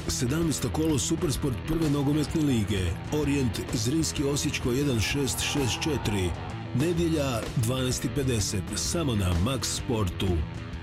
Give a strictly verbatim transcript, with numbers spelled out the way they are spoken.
sedamnaesto kolo Supersport prve nogometne lige. Orijent Zrinski Osječko jedan šest šest četiri. Nedjelja dvanaest i pedeset. Samo na Max Sportu.